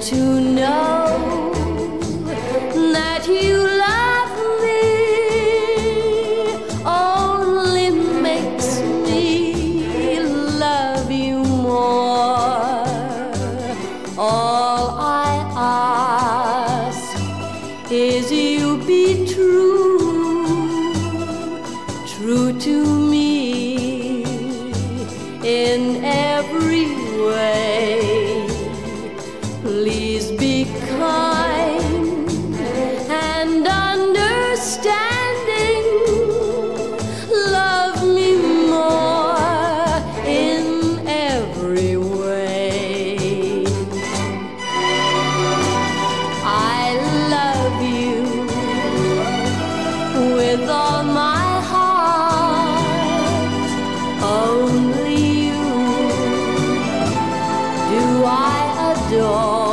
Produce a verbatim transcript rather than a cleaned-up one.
to know that you love me only makes me love you more. All I ask is you be true, true to me in every way. Please be kind and understanding. Love me more in every way. I love you with all my heart. Only you do I adore.